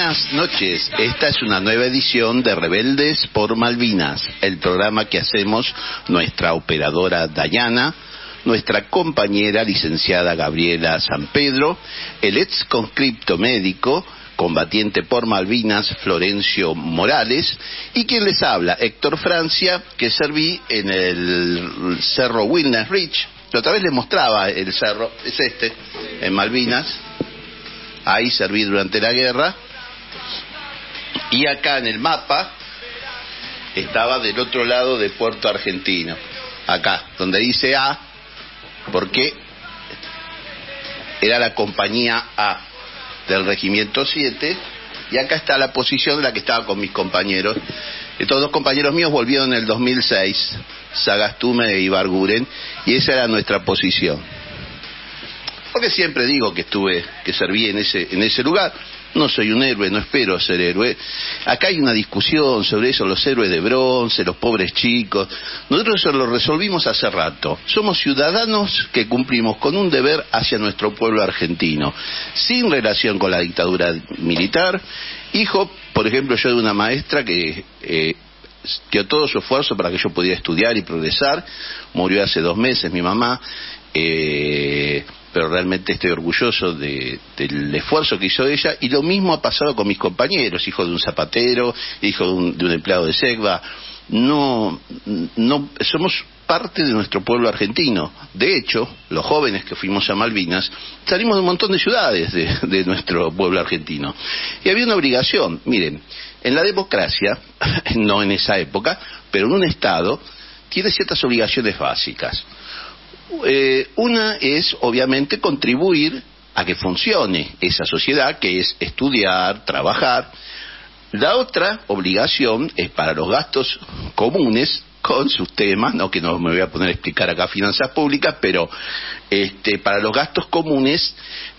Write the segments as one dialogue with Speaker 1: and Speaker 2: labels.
Speaker 1: Buenas noches, esta es una nueva edición de Rebeldes por Malvinas, el programa que hacemos nuestra operadora Dayana, nuestra compañera licenciada Gabriela San Pedro, el ex conscripto médico, combatiente por Malvinas Florencio Morales, y quien les habla, Héctor Francia, que serví en el cerro Wilderness Ridge. La otra vez les mostraba el cerro, es este, en Malvinas. Ahí serví durante la guerra. Y acá en el mapa estaba del otro lado de Puerto Argentino. Acá, donde dice A, porque era la compañía A del Regimiento 7. Y acá está la posición en la que estaba con mis compañeros. Estos dos compañeros míos volvieron en el 2006, Sagastume e Ibarguren, y esa era nuestra posición. Porque siempre digo que serví en ese lugar. No soy un héroe, no espero ser héroe. Acá hay una discusión sobre eso, los héroes de bronce, los pobres chicos. Nosotros eso lo resolvimos hace rato. Somos ciudadanos que cumplimos con un deber hacia nuestro pueblo argentino, sin relación con la dictadura militar. Hijo, por ejemplo, yo de una maestra que dio todo su esfuerzo para que yo pudiera estudiar y progresar. Murió hace 2 meses mi mamá. Pero realmente estoy orgulloso del esfuerzo que hizo ella, y lo mismo ha pasado con mis compañeros, hijo de un zapatero, hijo de un empleado de Segva. No somos parte de nuestro pueblo argentino. De hecho, los jóvenes que fuimos a Malvinas salimos de un montón de ciudades de nuestro pueblo argentino, y había una obligación. Miren, en la democracia, no en esa época, pero en un Estado tiene ciertas obligaciones básicas. Una es, obviamente, contribuir a que funcione esa sociedad, que es estudiar, trabajar. La otra obligación es para los gastos comunes, con sus temas, no que no me voy a poner a explicar acá finanzas públicas, pero para los gastos comunes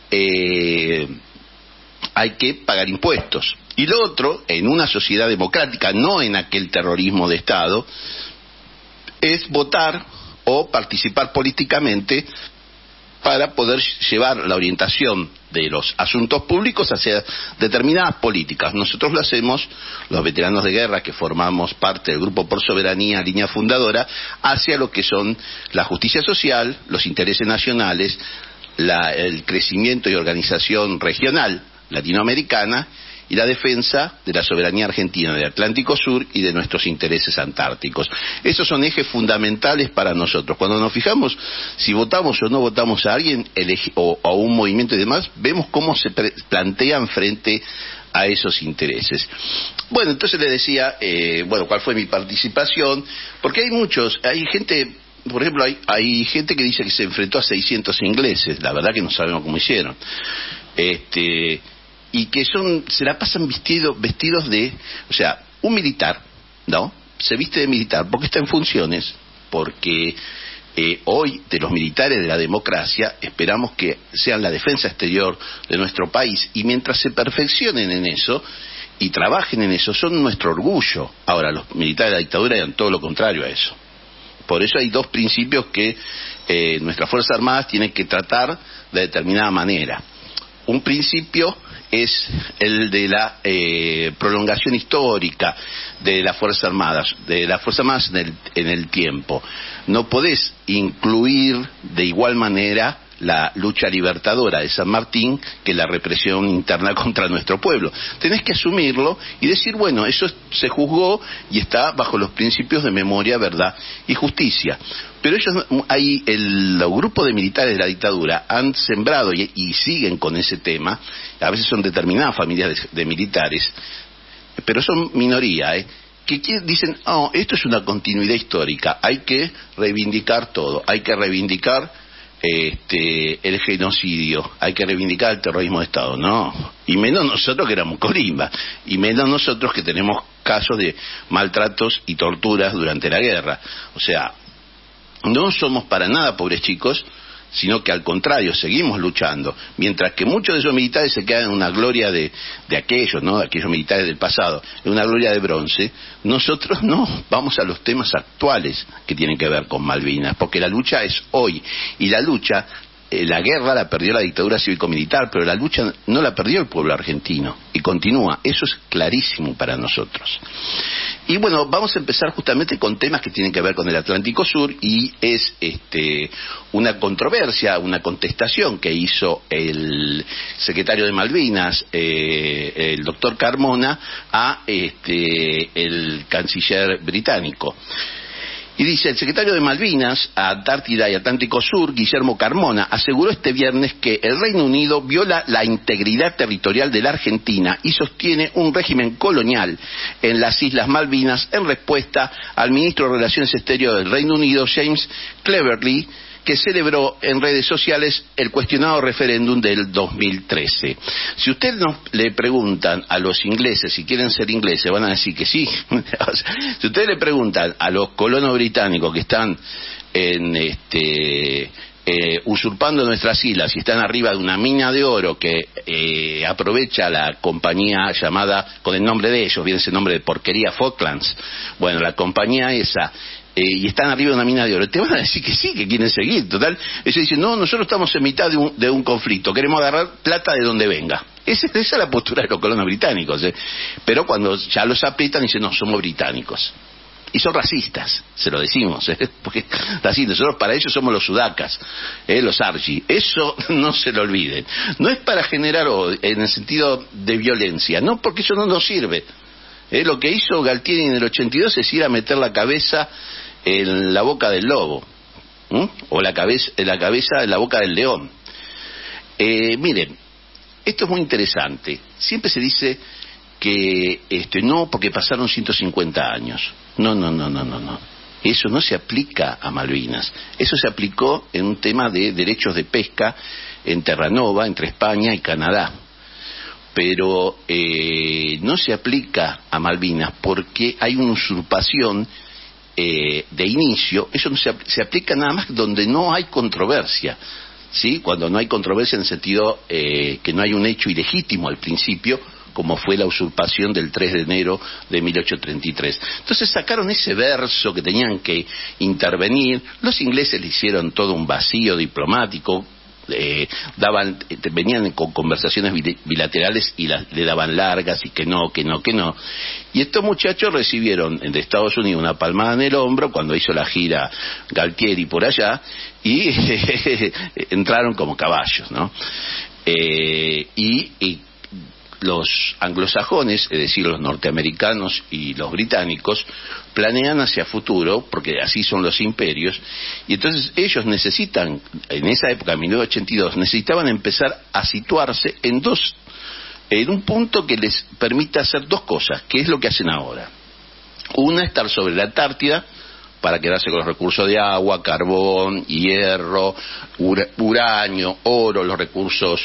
Speaker 1: hay que pagar impuestos. Y lo otro, en una sociedad democrática, no en aquel terrorismo de Estado, es votar o participar políticamente para poder llevar la orientación de los asuntos públicos hacia determinadas políticas. Nosotros lo hacemos, los veteranos de guerra que formamos parte del Grupo por Soberanía, línea fundadora, hacia lo que son la justicia social, los intereses nacionales, el crecimiento y organización regional latinoamericana, y la defensa de la soberanía argentina del Atlántico Sur y de nuestros intereses antárticos. Esos son ejes fundamentales para nosotros. Cuando nos fijamos si votamos o no votamos a alguien o a un movimiento y demás, vemos cómo se plantean frente a esos intereses. Bueno, entonces le decía, cuál fue mi participación, porque hay gente, por ejemplo, hay gente que dice que se enfrentó a 600 ingleses. La verdad que no sabemos cómo hicieron. Y que se la pasan vestidos de, o sea, un militar, ¿no? Se viste de militar porque está en funciones, porque hoy de los militares de la democracia esperamos que sean la defensa exterior de nuestro país, y mientras se perfeccionen en eso y trabajen en eso, son nuestro orgullo. Ahora, los militares de la dictadura eran todo lo contrario a eso. Por eso hay 2 principios que nuestras Fuerzas Armadas tienen que tratar de determinada manera. Un principio es el de la prolongación histórica de las Fuerzas Armadas, en el tiempo. No podés incluir de igual manera la lucha libertadora de San Martín que la represión interna contra nuestro pueblo. Tenés que asumirlo y decir, bueno, eso se juzgó y está bajo los principios de memoria, verdad y justicia. Pero los grupos de militares de la dictadura han sembrado y siguen con ese tema. A veces son determinadas familias de militares, pero son minoría, que dicen, esto es una continuidad histórica, hay que reivindicar todo, hay que reivindicar el genocidio, hay que reivindicar el terrorismo de Estado. No, y menos nosotros que éramos colimba, y menos nosotros que tenemos casos de maltratos y torturas durante la guerra. O sea, no somos para nada pobres chicos, sino que al contrario, seguimos luchando, mientras que muchos de esos militares se quedan en una gloria de aquellos, ¿no? De aquellos militares del pasado, en una gloria de bronce. Nosotros no, vamos a los temas actuales que tienen que ver con Malvinas, porque la lucha es hoy, y la lucha la guerra la perdió la dictadura cívico-militar, pero la lucha no la perdió el pueblo argentino, y continúa. Eso es clarísimo para nosotros. Y bueno, vamos a empezar justamente con temas que tienen que ver con el Atlántico Sur, y es una controversia, una contestación que hizo el secretario de Malvinas, el doctor Carmona, a el canciller británico. Y dice, el secretario de Malvinas, Antártida y Atlántico Sur, Guillermo Carmona, aseguró este viernes que el Reino Unido viola la integridad territorial de la Argentina y sostiene un régimen colonial en las Islas Malvinas en respuesta al ministro de Relaciones Exteriores del Reino Unido, James Cleverly, que celebró en redes sociales el cuestionado referéndum del 2013. Si ustedes le preguntan a los ingleses, si quieren ser ingleses, van a decir que sí. Si ustedes le preguntan a los colonos británicos que están usurpando nuestras islas y están arriba de una mina de oro que aprovecha la compañía llamada, con el nombre de ellos, viene ese nombre de porquería, Falklands, bueno, la compañía esa, y están arriba de una mina de oro, te van a decir que sí, que quieren seguir, total. Ellos dicen, no, nosotros estamos en mitad de un conflicto, queremos agarrar plata de donde venga. Esa es la postura de los colonos británicos, pero cuando ya los aprietan dicen, no, somos británicos. Y son racistas, se lo decimos, porque nosotros para ellos somos los sudacas, los argi. Eso no se lo olviden. No es para generar odio, en el sentido de violencia, no, porque eso no nos sirve. Lo que hizo Galtieri en el 82 es ir a meter la cabeza en la boca del lobo, o la cabeza en la boca del león. Miren, esto es muy interesante. Siempre se dice que no, porque pasaron 150 años. No. Eso no se aplica a Malvinas. Eso se aplicó en un tema de derechos de pesca en Terranova, entre España y Canadá. Pero no se aplica a Malvinas porque hay una usurpación de inicio. Eso no se aplica nada más donde no hay controversia, ¿sí? Cuando no hay controversia en el sentido que no hay un hecho ilegítimo al principio, como fue la usurpación del 3 de enero de 1833. Entonces sacaron ese verso que tenían que intervenir. Los ingleses le hicieron todo un vacío diplomático, venían con conversaciones bilaterales y le daban largas y que no. Y estos muchachos recibieron de Estados Unidos una palmada en el hombro cuando hizo la gira Galtieri por allá y entraron como caballos, ¿no? Y los anglosajones, es decir, los norteamericanos y los británicos, planean hacia futuro, porque así son los imperios, y entonces ellos necesitan, en esa época, en 1982, necesitaban empezar a situarse en un punto que les permita hacer dos cosas, que es lo que hacen ahora. Una, estar sobre la Antártida, para quedarse con los recursos de agua, carbón, hierro, uranio, oro, los recursos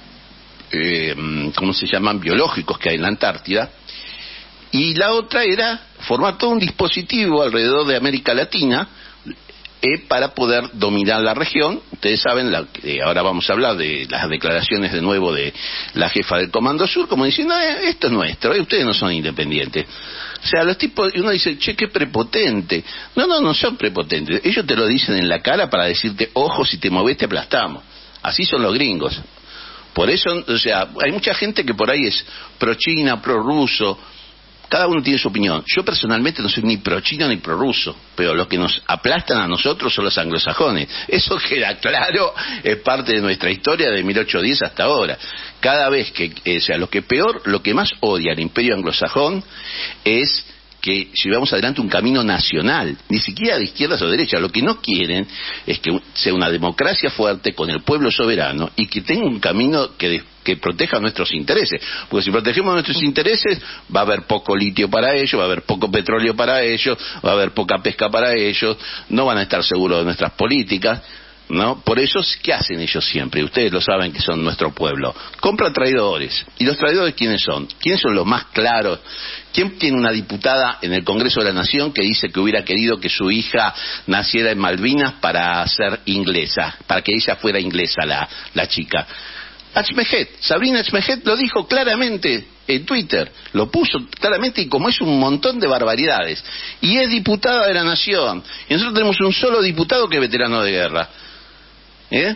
Speaker 1: ¿cómo se llaman? Biológicos que hay en la Antártida. Y la otra era formar todo un dispositivo alrededor de América Latina para poder dominar la región. Ustedes saben, ahora vamos a hablar de las declaraciones de nuevo de la jefa del Comando Sur, como diciendo, esto es nuestro, ustedes no son independientes. O sea, los tipos, uno dice, che, qué prepotente. No son prepotentes. Ellos te lo dicen en la cara para decirte, ojo, si te moves te aplastamos. Así son los gringos. Por eso, o sea, hay mucha gente que por ahí es pro-China, pro-ruso. Cada uno tiene su opinión. Yo personalmente no soy ni pro-chino ni pro-ruso, pero los que nos aplastan a nosotros son los anglosajones. Eso queda claro, es parte de nuestra historia de 1810 hasta ahora. Cada vez que, o sea, lo que más odia al imperio anglosajón es que llevamos adelante un camino nacional, ni siquiera de izquierdas o derechas. Lo que no quieren es que sea una democracia fuerte con el pueblo soberano y que tenga un camino que proteja nuestros intereses. Porque si protegemos nuestros intereses, va a haber poco litio para ellos, va a haber poco petróleo para ellos, va a haber poca pesca para ellos, no van a estar seguros de nuestras políticas, ¿no? Por eso, ¿qué hacen ellos siempre? Ustedes lo saben que son nuestro pueblo. Compran traidores. ¿Y los traidores quiénes son? ¿Quiénes son los más claros? ¿Quién tiene una diputada en el Congreso de la Nación que dice que hubiera querido que su hija naciera en Malvinas para ser inglesa, para que ella fuera inglesa, la chica? Achmehet, Sabrina Achmehet lo dijo claramente en Twitter, lo puso claramente, y como es un montón de barbaridades, y es diputada de la Nación, y nosotros tenemos un solo diputado que es veterano de guerra.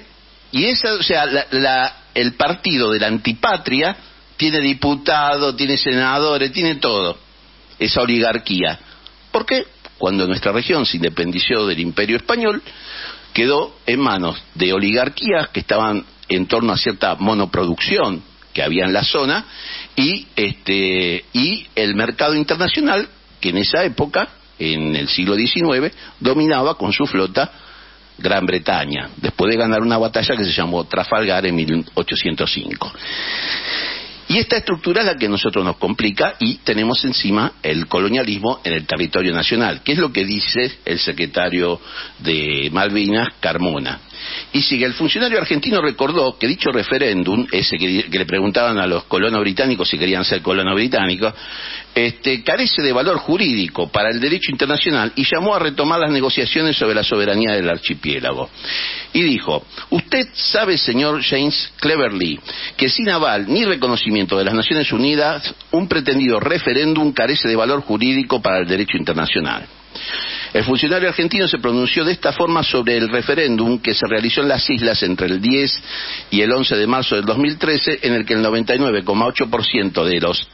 Speaker 1: Y esa, o sea, el partido de la antipatria tiene diputados, tiene senadores, tiene todo, esa oligarquía. ¿Por qué? Cuando nuestra región se independizó del Imperio Español, quedó en manos de oligarquías que estaban en torno a cierta monoproducción que había en la zona, y el mercado internacional, que en esa época, en el siglo XIX, dominaba con su flota Gran Bretaña, después de ganar una batalla que se llamó Trafalgar en 1805. Y esta estructura es la que a nosotros nos complica, y tenemos encima el colonialismo en el territorio nacional, que es lo que dice el secretario de Malvinas, Carmona. Y sigue, el funcionario argentino recordó que dicho referéndum, ese que le preguntaban a los colonos británicos si querían ser colonos británicos, carece de valor jurídico para el derecho internacional, y llamó a retomar las negociaciones sobre la soberanía del archipiélago. Y dijo: usted sabe, señor James Cleverly, que sin aval ni reconocimiento de las Naciones Unidas, un pretendido referéndum carece de valor jurídico para el derecho internacional. El funcionario argentino se pronunció de esta forma sobre el referéndum que se realizó en las islas entre el 10 y el 11 de marzo del 2013, en el que el 99,8% de los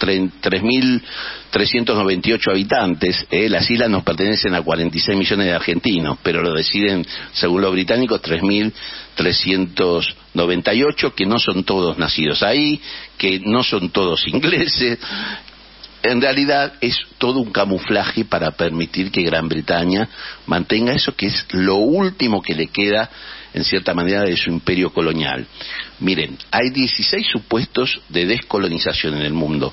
Speaker 1: 3.398 habitantes, las islas nos pertenecen a 46 millones de argentinos, pero lo deciden, según los británicos, 3.398, que no son todos nacidos ahí, que no son todos ingleses. En realidad es todo un camuflaje para permitir que Gran Bretaña mantenga eso que es lo último que le queda, en cierta manera, de su imperio colonial. Miren, hay 16 supuestos de descolonización en el mundo.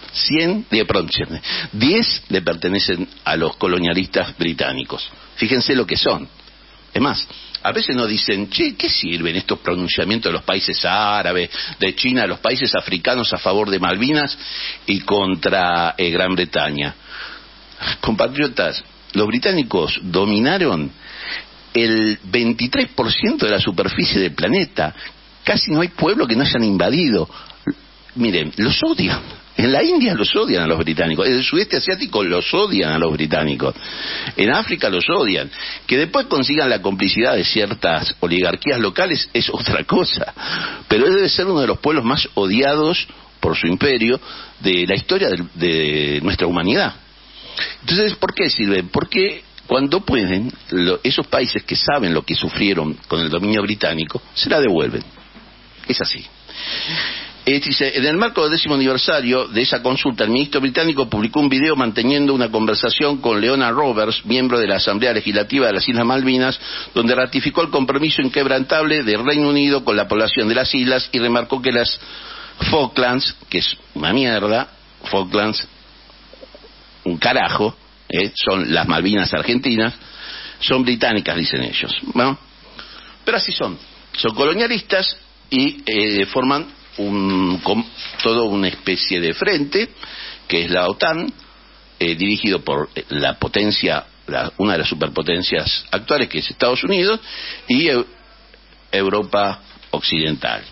Speaker 1: 10 le pertenecen a los colonialistas británicos. Fíjense lo que son. Es más, a veces nos dicen: che, ¿qué sirven estos pronunciamientos de los países árabes, de China, de los países africanos a favor de Malvinas y contra Gran Bretaña? Compatriotas, los británicos dominaron el 23% de la superficie del planeta. Casi no hay pueblo que no hayan invadido. Miren, los odian. En la India los odian a los británicos, en el sudeste asiático los odian a los británicos, en África los odian. Que después consigan la complicidad de ciertas oligarquías locales es otra cosa, pero debe ser uno de los pueblos más odiados por su imperio de la historia de nuestra humanidad. Entonces, ¿por qué sirven? Porque cuando pueden, esos países que saben lo que sufrieron con el dominio británico, se la devuelven. Es así. Dice, en el marco del 10º aniversario de esa consulta, el ministro británico publicó un video manteniendo una conversación con Leona Roberts, miembro de la Asamblea Legislativa de las Islas Malvinas, donde ratificó el compromiso inquebrantable del Reino Unido con la población de las islas, y remarcó que las Falklands, que es una mierda, Falklands, un carajo, son las Malvinas argentinas, son británicas, dicen ellos. Bueno, pero así son colonialistas, y forman toda una especie de frente que es la OTAN, dirigido por la potencia, una de las superpotencias actuales, que es Estados Unidos, y Europa Occidental.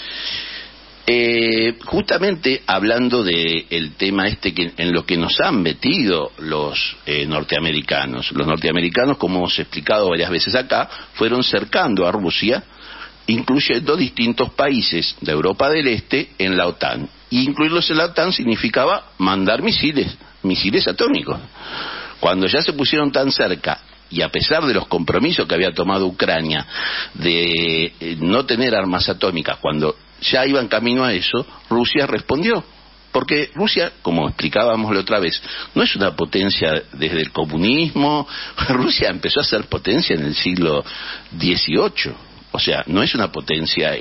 Speaker 1: Justamente hablando del tema que en lo que nos han metido los norteamericanos, como hemos explicado varias veces acá, fueron cercando a Rusia, incluyendo distintos países de Europa del Este en la OTAN. Y incluirlos en la OTAN significaba mandar misiles atómicos. Cuando ya se pusieron tan cerca, y a pesar de los compromisos que había tomado Ucrania de no tener armas atómicas, cuando ya iban camino a eso, Rusia respondió. Porque Rusia, como explicábamos la otra vez, no es una potencia desde el comunismo. Rusia empezó a ser potencia en el siglo XVIII. O sea, no es una potencia,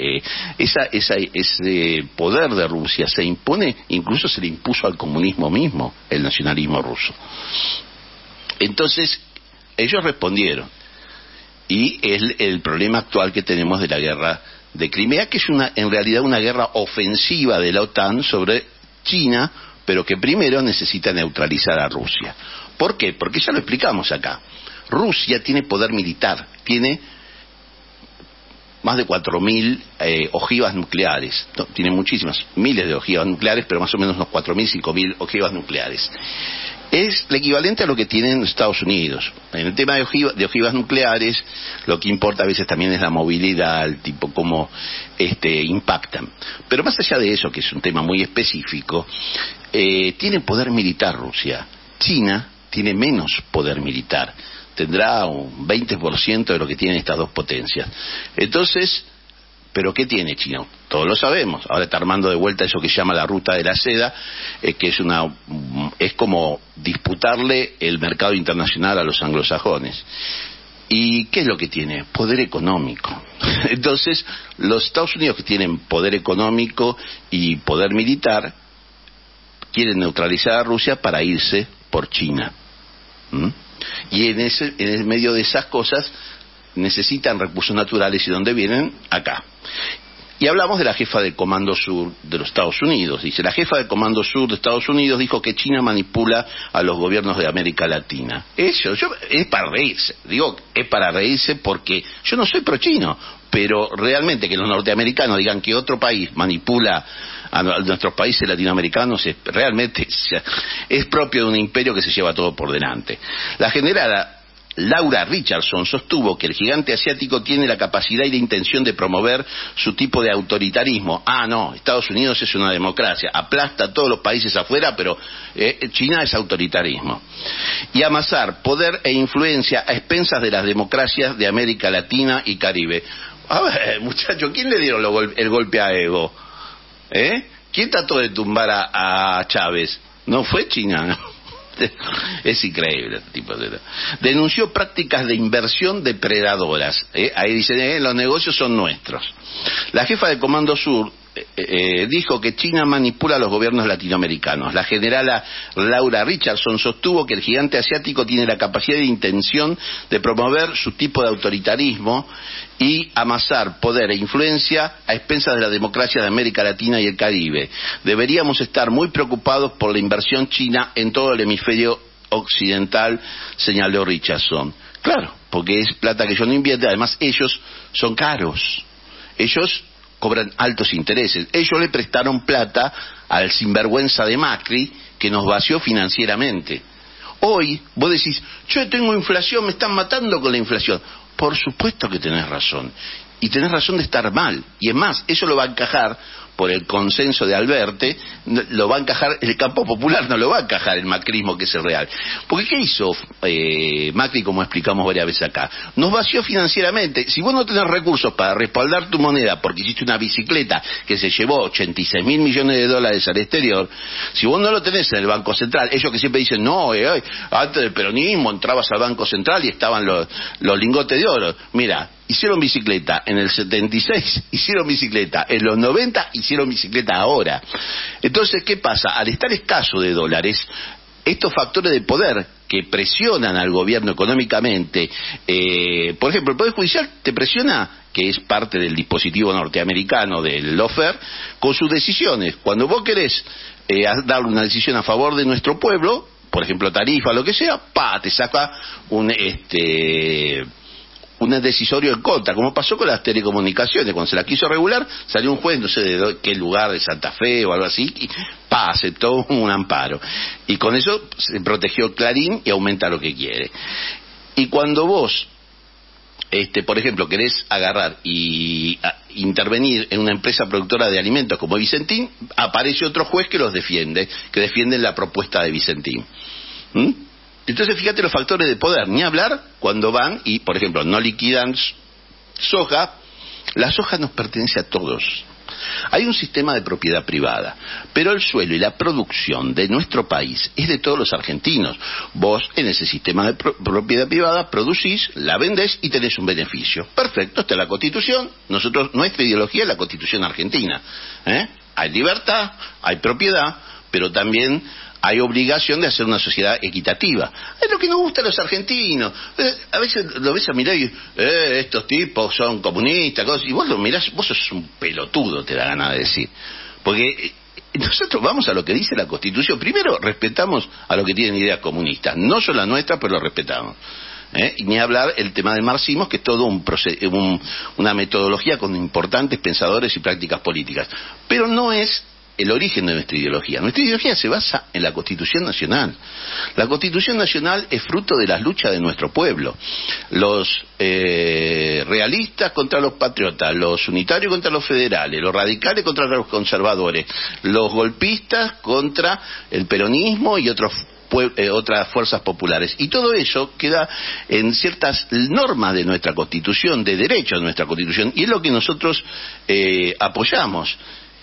Speaker 1: ese poder de Rusia se impone, incluso se le impuso al comunismo mismo, el nacionalismo ruso. Entonces, ellos respondieron. Y es el problema actual que tenemos de la guerra de Crimea, que es en realidad una guerra ofensiva de la OTAN sobre China, pero que primero necesita neutralizar a Rusia. ¿Por qué? Porque ya lo explicamos acá. Rusia tiene poder militar, tiene más de 4.000 ojivas nucleares. No, tiene muchísimas, miles de ojivas nucleares, pero más o menos unos 4.000, 5.000 ojivas nucleares. Es el equivalente a lo que tienen Estados Unidos. En el tema de ojivas nucleares, lo que importa a veces también es la movilidad, el tipo cómo impactan. Pero más allá de eso, que es un tema muy específico, tiene poder militar Rusia. China tiene menos poder militar. Tendrá un 20% de lo que tienen estas dos potencias. Entonces, ¿pero qué tiene China? Todos lo sabemos. Ahora está armando de vuelta eso que se llama la ruta de la seda, que es como disputarle el mercado internacional a los anglosajones. ¿Y qué es lo que tiene? Poder económico. Entonces, los Estados Unidos, que tienen poder económico y poder militar, quieren neutralizar a Rusia para irse por China. Y en el medio de esas cosas necesitan recursos naturales, y ¿dónde vienen? Acá. Y hablamos de la jefa del Comando Sur de los Estados Unidos. Dice, la jefa del Comando Sur de Estados Unidos dijo que China manipula a los gobiernos de América Latina. Es para reírse. Digo, es para reírse porque yo no soy pro-chino, pero realmente que los norteamericanos digan que otro país manipula a nuestros países latinoamericanos realmente es propio de un imperio que se lleva todo por delante. La generala Laura Richardson sostuvo que el gigante asiático tiene la capacidad y la intención de promover su tipo de autoritarismo. No, Estados Unidos es una democracia, aplasta a todos los países afuera, pero China es autoritarismo. Y amasar poder e influencia a expensas de las democracias de América Latina y Caribe. A ver, muchacho, ¿quién le dieron el golpe a Evo? ¿Quién trató de tumbar a Chávez? No fue China. Es increíble el tipo de... Denunció prácticas de inversión depredadoras. Ahí dice, los negocios son nuestros. La jefa del Comando Sur dijo que China manipula a los gobiernos latinoamericanos. La generala Laura Richardson sostuvo que el gigante asiático tiene la capacidad e intención de promover su tipo de autoritarismo y amasar poder e influencia a expensas de la democracia de América Latina y el Caribe. Deberíamos estar muy preocupados por la inversión china en todo el hemisferio occidental, señaló Richardson. Claro, porque es plata que ellos no invierten. Además, ellos son caros. Ellos cobran altos intereses. Ellos le prestaron plata al sinvergüenza de Macri, que nos vació financieramente. Hoy, vos decís, yo tengo inflación, me están matando con la inflación. Por supuesto que tenés razón. Y tenés razón de estar mal. Y es más, eso lo va a encajar por el consenso de Alberte, lo va a encajar, el campo popular no lo va a encajar el macrismo, que es el real. Porque ¿qué hizo Macri, como explicamos varias veces acá? Nos vació financieramente. Si vos no tenés recursos para respaldar tu moneda porque hiciste una bicicleta que se llevó 86 mil millones de dólares al exterior, si vos no lo tenés en el Banco Central, ellos que siempre dicen, no, antes del peronismo entrabas al Banco Central y estaban los lingotes de oro. Mira, hicieron bicicleta en el 76, hicieron bicicleta en los 90, hicieron bicicleta ahora. Entonces, ¿qué pasa? Al estar escaso de dólares, estos factores de poder que presionan al gobierno económicamente, por ejemplo, el Poder Judicial te presiona, que es parte del dispositivo norteamericano del lawfare, con sus decisiones. Cuando vos querés dar una decisión a favor de nuestro pueblo, por ejemplo, tarifa, lo que sea, te saca un decisorio en contra, como pasó con las telecomunicaciones. Cuando se la quiso regular, salió un juez, no sé de qué lugar, de Santa Fe o algo así, y aceptó un amparo. Y con eso se protegió Clarín y aumenta lo que quiere. Y cuando vos, por ejemplo, querés agarrar y intervenir en una empresa productora de alimentos como Vicentín, aparece otro juez que los defiende, que defienden la propuesta de Vicentín. Entonces fíjate los factores de poder, ni hablar cuando van y, por ejemplo, no liquidan soja. La soja nos pertenece a todos. Hay un sistema de propiedad privada, pero el suelo y la producción de nuestro país es de todos los argentinos. Vos en ese sistema de propiedad privada producís, la vendés y tenés un beneficio. Perfecto, está la Constitución. Nuestra ideología es la Constitución argentina. Hay libertad, hay propiedad, pero también hay obligación de hacer una sociedad equitativa. Es lo que nos gusta a los argentinos. A veces lo ves a mirar y estos tipos son comunistas, cosas, y vos lo mirás, vos sos un pelotudo, te da ganas de decir. Porque nosotros vamos a lo que dice la Constitución. Primero, respetamos a los que tienen ideas comunistas. No son las nuestras, pero lo respetamos. Y ni hablar el tema del marxismo, que es todo una metodología con importantes pensadores y prácticas políticas. Pero no es el origen de nuestra ideología. Nuestra ideología se basa en la Constitución Nacional. La Constitución Nacional es fruto de las luchas de nuestro pueblo. Los realistas contra los patriotas, los unitarios contra los federales, los radicales contra los conservadores, los golpistas contra el peronismo y otras fuerzas populares. Y todo eso queda en ciertas normas de nuestra Constitución, de derechos de nuestra Constitución, y es lo que nosotros apoyamos.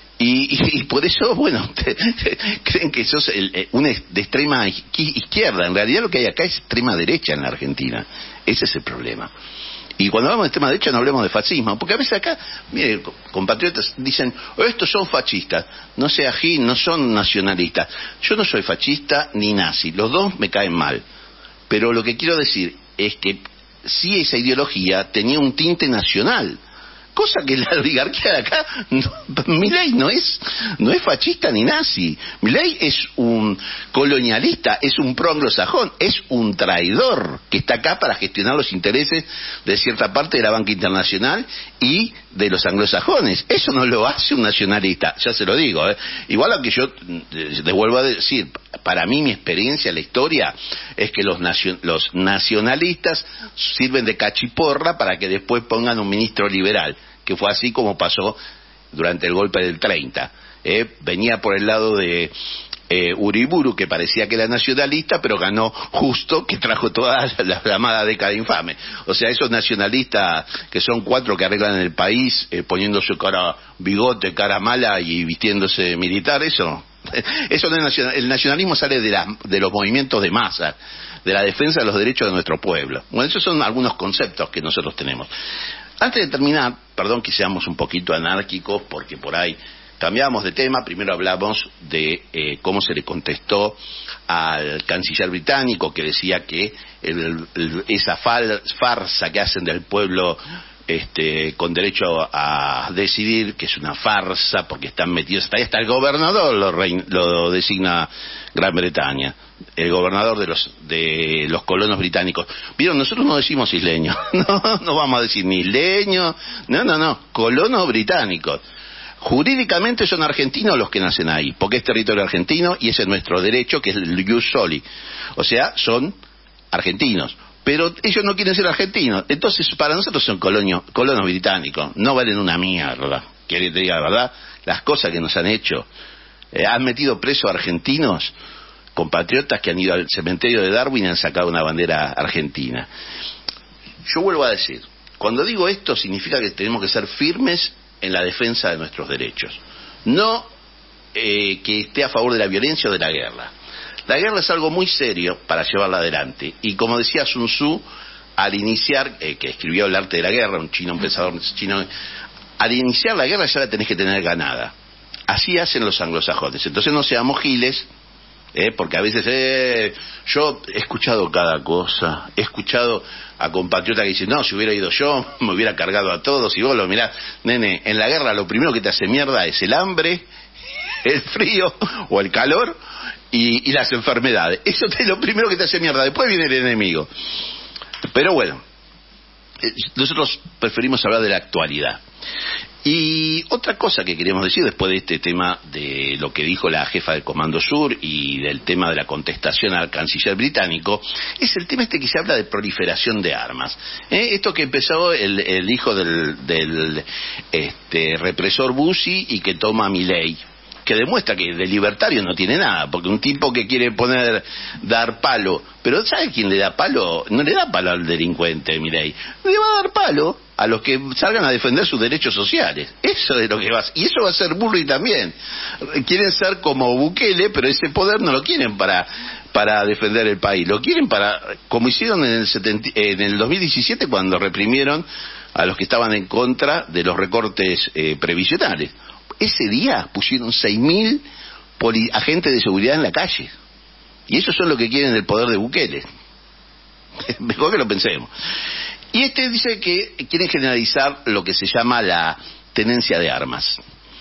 Speaker 1: Y por eso, bueno, creen que sos de extrema izquierda. En realidad lo que hay acá es extrema derecha en la Argentina. Ese es el problema. Y cuando hablamos de extrema derecha no hablemos de fascismo, porque a veces acá, mire, compatriotas dicen, estos son fascistas, no sea ají, no son nacionalistas. Yo no soy fascista ni nazi, los dos me caen mal. Pero lo que quiero decir es que sí, esa ideología tenía un tinte nacional, cosa que la oligarquía de acá, Milei no es fascista ni nazi. Milei es un colonialista, es un pro-anglosajón, es un traidor que está acá para gestionar los intereses de cierta parte de la banca internacional y de los anglosajones. Eso no lo hace un nacionalista, ya se lo digo. Igual a que yo les vuelvo a decir, para mí mi experiencia, la historia, es que los nacionalistas sirven de cachiporra para que después pongan un ministro liberal, que fue así como pasó durante el golpe del 30. Venía por el lado de Uriburu, que parecía que era nacionalista, pero ganó Justo, que trajo toda la llamada década infame. O sea, esos nacionalistas que son 4 que arreglan el país, poniéndose bigote, cara mala y vistiéndose militar, eso no es nacional. El nacionalismo sale de los movimientos de masa, de la defensa de los derechos de nuestro pueblo. Bueno, esos son algunos conceptos que nosotros tenemos. Antes de terminar, perdón que seamos un poquito anárquicos, porque por ahí cambiamos de tema. Primero hablamos de cómo se le contestó al canciller británico, que decía que esa farsa que hacen del pueblo con derecho a decidir, que es una farsa porque están metidos, ahí está el gobernador, lo designa Gran Bretaña, el gobernador de los colonos británicos. Vieron, nosotros no decimos isleños, no vamos a decir ni isleños, no, colonos británicos. Jurídicamente son argentinos los que nacen ahí, porque es territorio argentino y ese es nuestro derecho, que es el ius soli. O sea, son argentinos. Pero ellos no quieren ser argentinos. Entonces, para nosotros son colonos británicos. No valen una mierda. Quiero que te diga la verdad, las cosas que nos han hecho. Han metido presos argentinos, compatriotas que han ido al cementerio de Darwin y han sacado una bandera argentina. Yo vuelvo a decir, cuando digo esto significa que tenemos que ser firmes en la defensa de nuestros derechos. No que esté a favor de la violencia o de la guerra. La guerra es algo muy serio para llevarla adelante. Y como decía Sun Tzu, al iniciar, que escribió El arte de la guerra, un pensador chino, al iniciar la guerra ya la tenés que tener ganada. Así hacen los anglosajones. Entonces no seamos giles, porque a veces yo he escuchado cada cosa. He escuchado a compatriotas que dicen, no, si hubiera ido yo, me hubiera cargado a todos. Y vos lo mirás, nene, en la guerra lo primero que te hace mierda es el hambre, el frío o el calor y las enfermedades. Eso es lo primero que te hace mierda. Después viene el enemigo. Pero bueno, nosotros preferimos hablar de la actualidad. Y otra cosa que queríamos decir después de este tema de lo que dijo la jefa del Comando Sur y del tema de la contestación al canciller británico, es el tema que se habla de proliferación de armas. Esto que empezó el hijo del represor Bussi y que toma Milei, que demuestra que de libertario no tiene nada, porque un tipo que quiere dar palo, pero ¿sabe quién le da palo? No le da palo al delincuente, Milei, le va a dar palo a los que salgan a defender sus derechos sociales. Eso es lo que va a hacer. Y eso va a ser Burri también. Quieren ser como Bukele, pero ese poder no lo quieren para defender el país, lo quieren como hicieron en el 2017 cuando reprimieron a los que estaban en contra de los recortes previsionales. Ese día pusieron 6.000 agentes de seguridad en la calle. Y esos son los que quieren el poder de Bukele. Mejor que lo pensemos. Y dice que quieren generalizar lo que se llama la tenencia de armas.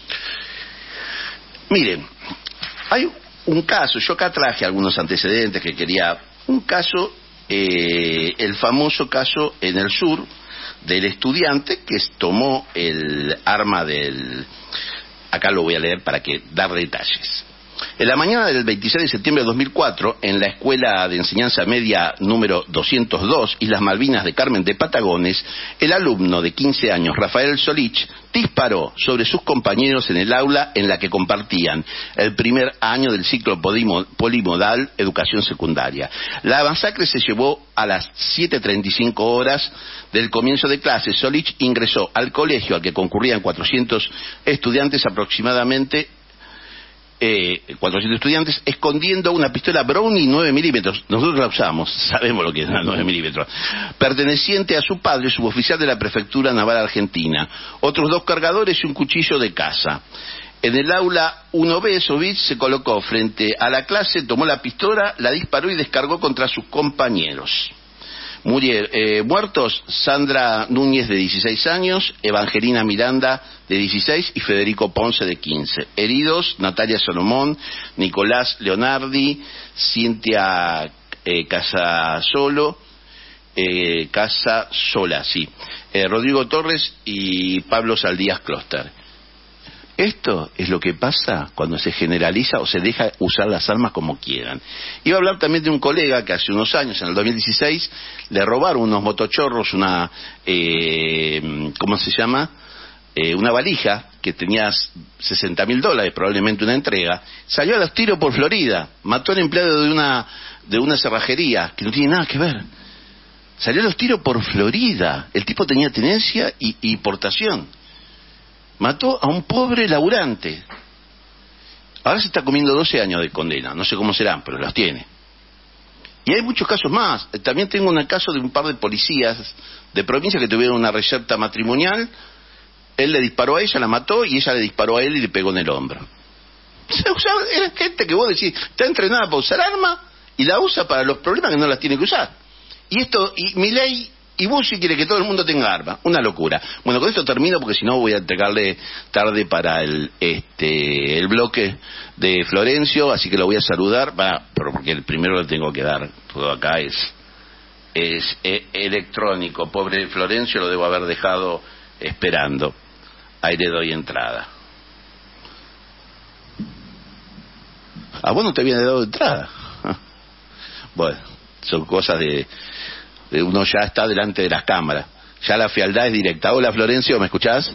Speaker 1: Miren, hay un caso, yo acá traje algunos antecedentes que quería. Un caso, el famoso caso en el sur del estudiante que tomó el arma acá lo voy a leer para que dar detalles. En la mañana del 26 de septiembre de 2004, en la Escuela de Enseñanza Media número 202, Islas Malvinas de Carmen de Patagones, el alumno de 15 años, Rafael Solich, disparó sobre sus compañeros en el aula en la que compartían el primer año del ciclo polimodal Educación Secundaria. La masacre se llevó a las 7:35 horas del comienzo de clases. Solich ingresó al colegio al que concurrían 400 estudiantes aproximadamente, 400 estudiantes, escondiendo una pistola Browning 9 milímetros, nosotros la usamos, sabemos lo que es la 9 milímetros, perteneciente a su padre, suboficial de la Prefectura Naval Argentina, otros 2 cargadores y un cuchillo de caza. En el aula 1B, Solich se colocó frente a la clase, tomó la pistola, la disparó y descargó contra sus compañeros. Muertos, Sandra Núñez, de 16 años, Evangelina Miranda, de 16, y Federico Ponce, de 15. Heridos, Natalia Salomón, Nicolás Leonardi, Cintia Casasola, Rodrigo Torres y Pablo Saldías Closter. Esto es lo que pasa cuando se generaliza o se deja usar las armas como quieran. Iba a hablar también de un colega que hace unos años, en el 2016, le robaron unos motochorros una, ¿cómo se llama? Una valija que tenía $60.000, probablemente una entrega. Salió a los tiros por Florida, mató al empleado de una cerrajería, que no tiene nada que ver. Salió a los tiros por Florida. El tipo tenía tenencia y portación. Mató a un pobre laburante. Ahora se está comiendo 12 años de condena. No sé cómo serán, pero los tiene. Y hay muchos casos más. También tengo un caso de un par de policías de provincia que tuvieron una recepta matrimonial. Él le disparó a ella, la mató, y ella le disparó a él y le pegó en el hombro. O sea, era gente que vos decís, está entrenada para usar armas y la usa para los problemas que no las tiene que usar. Y Milei y Bussi quiere que todo el mundo tenga arma. Una locura. Bueno, con esto termino porque si no voy a entregarle tarde para el bloque de Florencio, así que lo voy a saludar, pero porque el primero le tengo que dar. Todo acá es electrónico. Pobre Florencio, lo debo haber dejado esperando. Ahí le doy entrada. ¿A vos no te habían dado entrada? Bueno, son cosas de uno ya está delante de las cámaras, ya la fealdad es directa. Hola Florencio, ¿me escuchás?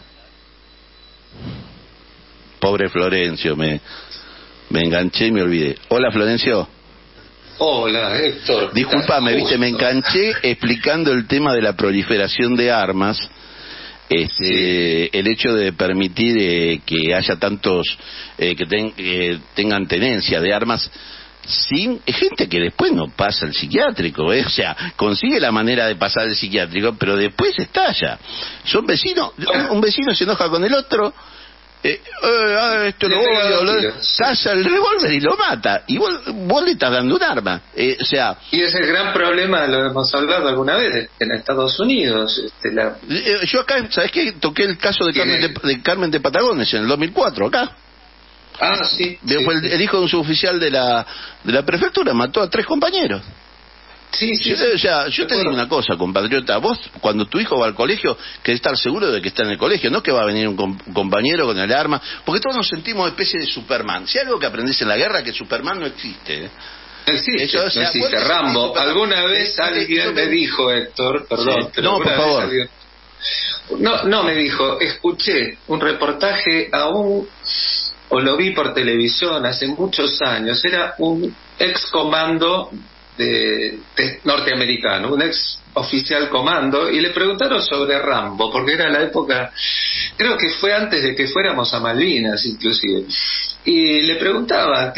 Speaker 1: Pobre Florencio, me enganché y me olvidé. Hola Florencio.
Speaker 2: Hola Héctor.
Speaker 1: Disculpame, viste, me enganché explicando el tema de la proliferación de armas, sí. El hecho de permitir que haya tantos que tengan tenencia de armas sin gente que después no pasa el psiquiátrico, o sea, consigue la manera de pasar el psiquiátrico, pero después estalla. Son vecinos, un vecino se enoja con el otro, esto lo odio, caza el revólver y lo mata, y vos le estás dando un arma, o sea.
Speaker 2: Y es el gran problema, lo hemos hablado alguna vez, en Estados Unidos.
Speaker 1: Yo acá, ¿sabés qué? Toqué el caso de Carmen de Patagones en el 2004, acá.
Speaker 2: Ah, sí.
Speaker 1: Fue el hijo de un suboficial de la prefectura, mató a 3 compañeros.
Speaker 2: Sí.
Speaker 1: O sea, yo te digo una cosa, compatriota, vos cuando tu hijo va al colegio, querés estar seguro de que está en el colegio, no que va a venir un compañero con el arma, porque todos nos sentimos especie de Superman. Si algo que aprendés en la guerra, que Superman no existe.
Speaker 2: Existe, eso, o sea, no existe. Rambo, alguna vez alguien me dijo, Héctor, perdón,
Speaker 1: sí. No, por favor.
Speaker 2: No me dijo, escuché un reportaje o lo vi por televisión hace muchos años, era un ex comando de norteamericano, un ex oficial comando, y le preguntaron sobre Rambo, porque era la época, creo que fue antes de que fuéramos a Malvinas inclusive, y le preguntaba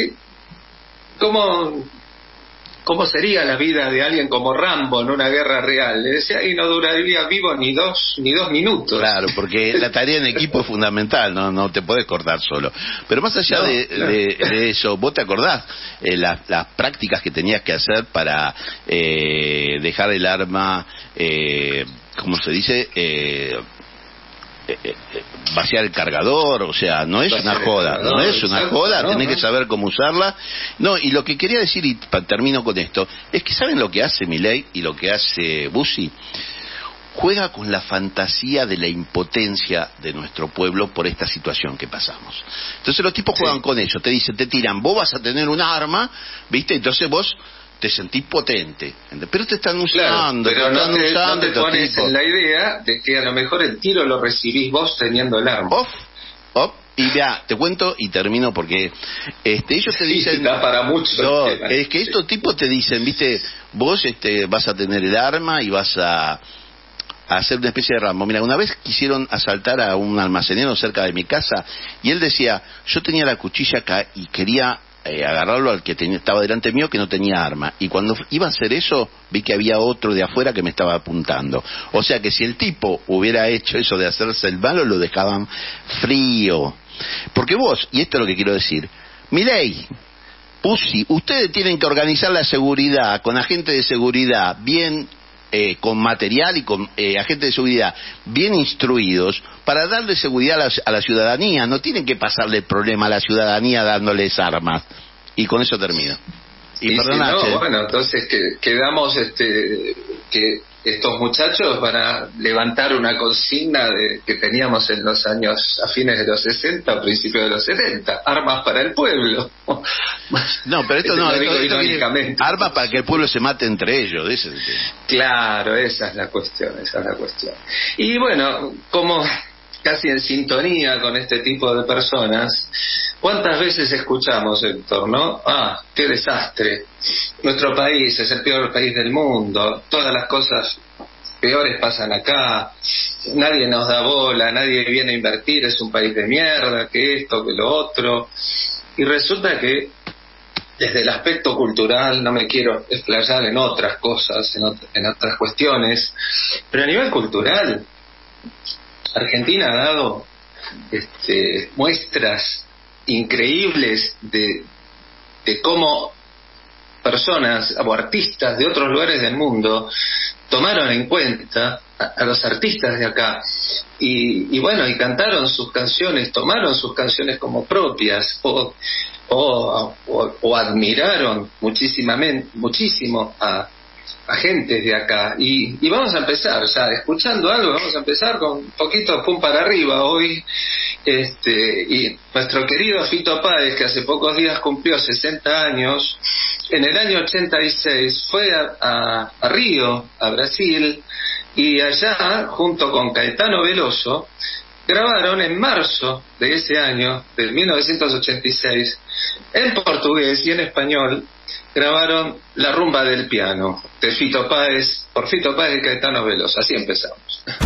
Speaker 2: ¿cómo sería la vida de alguien como Rambo en una guerra real? Le decía, y no duraría vivo ni dos minutos.
Speaker 1: Claro, porque la tarea en equipo es fundamental, no te podés cortar solo. Pero más allá de eso, ¿vos te acordás las prácticas que tenías que hacer para dejar el arma, ¿cómo se dice? Vaciar el cargador, o sea, no es una joda, tenés que saber cómo usarla. No, y lo que quería decir, y termino con esto, es que ¿saben lo que hace Milei y lo que hace Bussi? juega con la fantasía de la impotencia de nuestro pueblo por esta situación que pasamos. Entonces los tipos juegan con ello, te dicen, te tiran, vos vas a tener un arma, ¿viste? Entonces vos te sentís potente, pero te están usando,
Speaker 2: claro, pero no te pones en la idea de que a lo mejor el tiro lo recibís vos teniendo el arma.
Speaker 1: Y vea, te cuento y termino porque ellos te dicen,
Speaker 2: da para mucho.
Speaker 1: No, es que estos tipos te dicen, viste, vos vas a tener el arma y vas a hacer una especie de Rambo. Mira, una vez quisieron asaltar a un almacenero cerca de mi casa y él decía, yo tenía la cuchilla acá y quería agarrarlo al que estaba delante mío que no tenía arma, y cuando iba a hacer eso vi que había otro de afuera que me estaba apuntando. O sea que si el tipo hubiera hecho eso de hacerse el malo, lo dejaban frío. Porque vos, y esto es lo que quiero decir, Milei, Pussy, ustedes tienen que organizar la seguridad con agentes de seguridad bien, con material y con agentes de seguridad bien instruidos para darle seguridad a la ciudadanía. No tienen que pasarle el problema a la ciudadanía dándoles armas. Y con eso termino. Y
Speaker 2: bueno, entonces quedamos que estos muchachos van a levantar una consigna que teníamos en los años a fines de los 60 o principios de los 70, armas para el pueblo.
Speaker 1: No, pero esto
Speaker 2: irónicamente.
Speaker 1: Armas para que el pueblo se mate entre ellos, ese es el tema.
Speaker 2: Claro, esa es la cuestión. Y bueno, como casi en sintonía con este tipo de personas, ¿cuántas veces escuchamos, Héctor, no? ¡Qué desastre! Nuestro país es el peor país del mundo, todas las cosas peores pasan acá, nadie nos da bola, nadie viene a invertir, es un país de mierda, que esto, que lo otro. Y resulta que desde el aspecto cultural, no me quiero explayar en otras cosas, en otras cuestiones, pero a nivel cultural, Argentina ha dado muestras increíbles de cómo personas o artistas de otros lugares del mundo tomaron en cuenta a los artistas de acá y bueno, y cantaron sus canciones, tomaron sus canciones como propias o admiraron muchísimo a gentes de acá, y vamos a empezar ya escuchando algo. Vamos a empezar con un poquito pum para arriba hoy, y nuestro querido Fito Páez, que hace pocos días cumplió 60 años, en el año 86 fue a Río, a Brasil, y allá junto con Caetano Veloso grabaron en marzo de ese año, del 1986, en portugués y en español, grabaron La rumba del piano de Fito Páez, por Fito Páez y Caetano Veloso. Así empezamos.